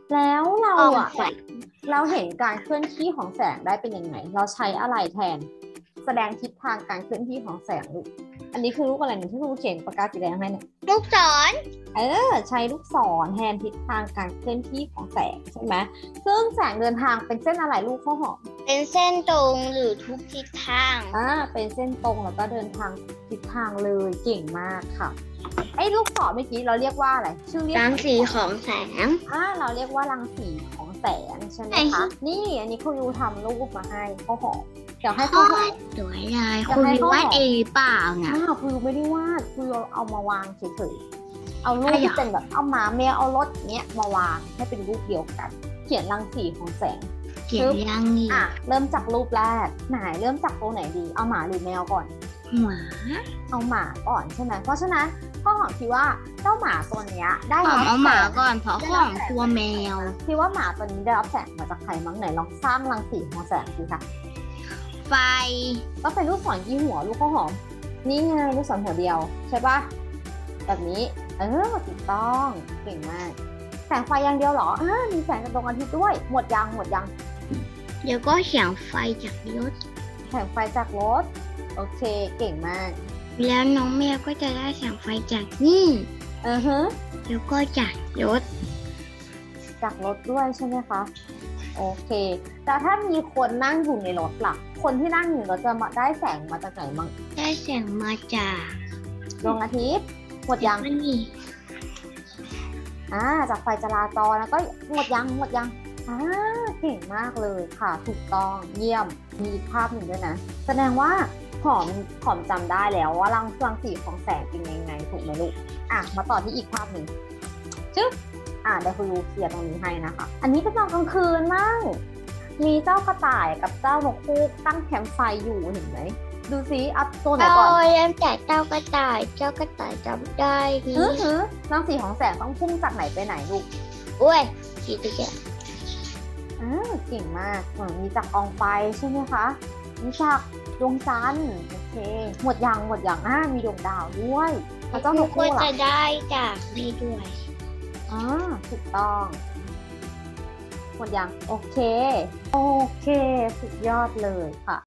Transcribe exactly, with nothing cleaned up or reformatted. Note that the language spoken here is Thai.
แล้วเรากองอะไฟเราเห็นการเคลื่อนที่ของแสงได้เป็นยังไงเราใช้อะไรแทนแสดงทิศทางการเคลื่อนที่ของแสงลูกอันนี้คือลูกอะไรเนี่ยที่ลูกเขียนปากกาสีแดงให้เนี่ยลูกศรเออใช้ลูกศรแทนทิศทางการเคลื่อนที่ของแสงใช่ไหมซึ่งแสงเดินทางเป็นเส้นอะไรลูกข้าวหอมเป็นเส้นตรงหรือทุกทิศทางอ่าเป็นเส้นตรงแล้วก็เดินทางทิศทางเลยเก่งมากค่ะไอ้ลูกศรเมื่อกี้เราเรียกว่าอะไรชื่อเรียกรังสีของแสงอ่าเราเรียกว่ารังสีของแสงใช่ไหมคะนี่อันนี้ครูยูทำรูปมาให้ข้าวหอมเดี๋ยวให้ข้าวหอมสวยเลยคุณวาดเองหรือเปล่าเนี่ยอ้าวครูยูไม่ได้วาดครูยูเอามาวางเฉยๆเอารูปอ่ะเหรอที่เป็นแบบเอาหมาแมวเอารถเนี้ยมาวางให้เป็นรูปเดียวกัน เขียนรังสีของแสงเขียนยังนี่อ่ะเริ่มจากรูปแรกไหนเริ่มจากตัวไหนดีเอาหมาหรือแมวก่อนหมาเอาหมาก่อนใช่ไหมเพราะฉะนั้นข้อหอมคิดว่าเจ้าหมาตัวเนี้ยได้หอรัมบเอาหมาแสงก่อนเพราะหอมกลัวแมวคิดว่าหมาตัวนี้ได้รับแสงมาจากใครมั้งไหนลองสร้างรังสีของแสงสิคะไฟก็เป็นลูกศรกี่หัวลูกข้าวหอมนี่ไงลูกศรหัวเดียวใช่ปะแบบนี้เออถูกต้องเก่งมากแสงไฟอย่างเดียวเหรออ่ามีแสงจากดวงอาทิตย์ด้วยหมดยังหมดยังเดี๋ยวก็เสียงไฟจากรถแสงไฟจากรถโอเคเก่งมากแล้วน้องแมวก็จะได้เสียงไฟจากนี่อือฮึแล้วก็จากรถจากรถด้วยใช่ไหมคะโอเคแต่ถ้ามีคนนั่งอยู่ในรถล่ะคนที่นั่งอยู่ในรถจะมาได้แสงมาจากไหนมั้งได้เสียงมาจากดวงอาทิตย์หมดยังแล้วก็นี่อ่าจากไฟจราจรแล้วก็หมดยังหมดยังอ่าเก่งมากเลยค่ะถูกต้องเยี่ยมมีอีกภาพหนึ่งด้วยนะแสดงว่าหอมหอมจำได้แล้วว่ารังรังสีของแสงเป็นยังไงถูกไหมลูกอ่ะมาต่อที่อีกภาพหนึ่งจึ๊บอ่าเดี๋ยวคุณรูเคลียร์ตรงนี้ให้นะคะอันนี้เป็นตอนกลางคืนมั่งมีเจ้ากระต่ายกับเจ้านกฮูกตั้งแคมป์ไฟอยู่เห็นไหมดูซิอัพตัวไหนเราก่อนเริ่มจากเจ้ากระต่ายเจ้ากระต่ายจำได้ดีฮึฮึรังสีของแสงต้องพุ่งจากไหนไปไหนลูกอุ้ยสีตัวแกอ่าเก่งมากเหมือนมีจากกองไฟใช่ไหมคะมีจากดวงจันทร์โอเคหมดยังหมดยังอ่ามีดวงดาวด้วยแล้วเจ้านกก็ฮูกจะล่ะได้จากนี่ด้วยอ่าถูกต้องหมดยังโอเคโอเคสุดยอดเลยค่ะ